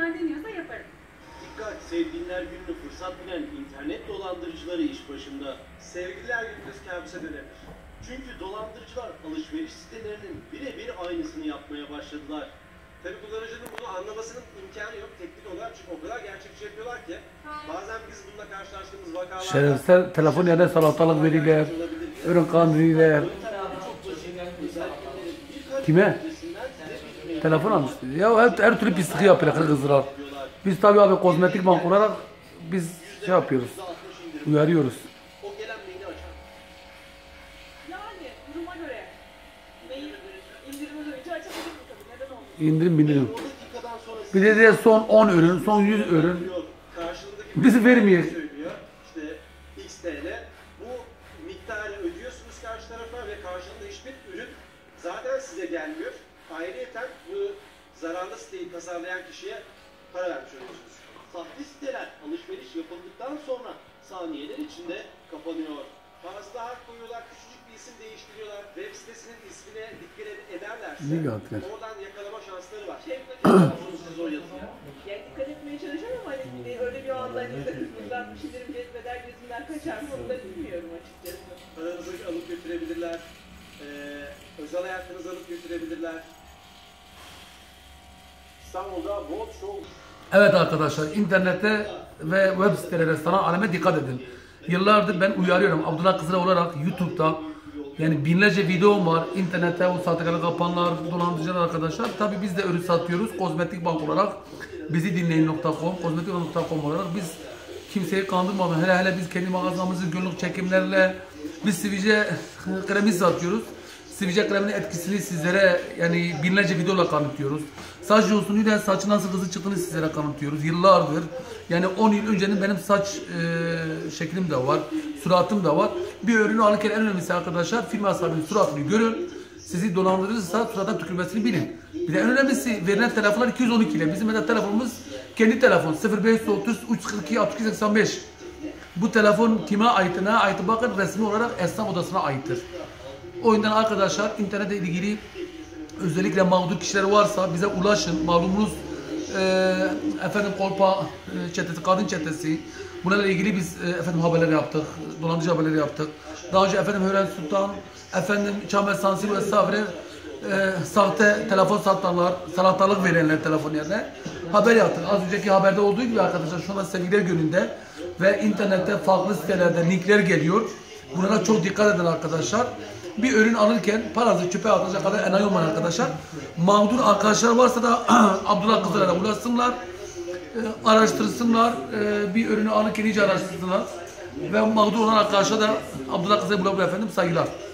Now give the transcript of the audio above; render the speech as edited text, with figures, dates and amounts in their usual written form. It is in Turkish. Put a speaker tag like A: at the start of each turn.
A: gerçekten deniyorsa yaparım.
B: Dikkat, sevgililer gününü fırsat bilen internet dolandırıcıları iş başında.
C: Sevgililer gününüz kabuse dönebilir.
B: Çünkü dolandırıcılar alışveriş sitelerinin birebir aynısını yapmaya başladılar.
C: Tabi kullanıcının bunu anlamasının imkanı yok teknik olarak çünkü o kadar gerçekçi yapıyorlar ki bazen biz bununla karşılaştığımız vakalarda
D: Şerefsel telefon yerine salatalık verirler, ürün kandırırlar. Kime? Telefon almıştı. Ya her türlü pislik yapıyor kızlar. Biz tabii abi kozmetik bank olarak biz şey yapıyoruz, uyarıyoruz.
B: O gelen maili açar.
A: Yani duruma göre mail indirime göre açabilirim tabii. Neden olmasın?
D: İndirim bindirim.
B: O dakikadan sonra
D: Bir de son 10 ürün, son 100 ürün
C: karşılığındaki
D: bizi vermiyor.
C: söylüyor. İşte X TL bu miktarı ödüyorsunuz karşı tarafa ve karşılığında hiçbir ürün zaten size gelmiyor. Ayrıyeten bu zararlı siteyi tasarlayan kişiye para vermiş oluyorsunuz.
B: sahte siteler alışveriş yapıldıktan sonra saniyeler içinde kapanıyor.
C: Fazla harf koyuyorlar, küçücük bir isim değiştiriyorlar. Web sitesinin ismine dikkat ederlerse
D: Ne yaptılar?
C: oradan yakalama şansları var.
B: Siz o yazıya.
A: Yani dikkat etmeye çalışıyorum ama hani öyle bir anda hani buradan bir şeylerim cezbeder gözümden kaçar mı onu da bilmiyorum açıkçası.
C: Paranızı alıp götürebilirler. Özel hayatınızı alıp götürebilirler.
B: İstanbul'da World Show
D: Evet arkadaşlar, internette ve web sitelere sana aleme dikkat edin. Yıllardır ben uyarıyorum Abdullah Kızılay olarak YouTube'da yani binlerce videom var. İnternette o sahtekarlık yapanlar, dolandırıcılar arkadaşlar. Tabi biz de ürün satıyoruz. Kozmetik bank olarak bizi dinleyin.com, kozmetikbank.com olarak biz kimseyi kandırmadan hele biz kendi mağazamızı günlük çekimlerle biz sivilce kremi satıyoruz. Sivilce kreminin etkisini sizlere yani binlerce videola kanıtlıyoruz. Saç yosunuyla saçın nasıl hızlı çıktığını sizlere kanıtlıyoruz. Yıllardır yani 10 yıl öncenin benim saç şeklim de var, suratım da var. Bir ürünü alırken en önemlisi arkadaşlar firma sahibinin suratını görün. Sizi dolandırırsa surattan tükürmesini bilin. Bir de en önemlisi verilen telefonlar 212 ile. Bizim de telefonumuz kendi telefon 0530 342 6285. Bu telefon kime ait, ne ait bakın resmi olarak esnaf odasına aittir. O yüzden arkadaşlar internete ilgili özellikle mağdur kişiler varsa bize ulaşın. Malumunuz efendim kolpa çetesi, kadın çetesi. Bunlarla ilgili biz efendim haberler yaptık, dolandırıcı haberleri yaptık. Daha önce efendim Hören Sultan, efendim Çamel Sansil vesaire sahte telefon satanlar, salatalık verenler telefon yerine haber yaptık. Az önceki haberde olduğu gibi arkadaşlar şu anda sevgililer gününde ve internette farklı sitelerde linkler geliyor. Bunlara çok dikkat edin arkadaşlar. Bir ürün alırken paranızı çöpe atacak kadar enayi olmayın arkadaşlar. Mağdur arkadaşlar varsa da Abdullah Kızılay'a ulaşsınlar, araştırsınlar, bir ürünü alırken iyice araştırsınlar. Ve mağdur olan arkadaşlar da Abdullah Kızılay'a bulabilir efendim, saygılar.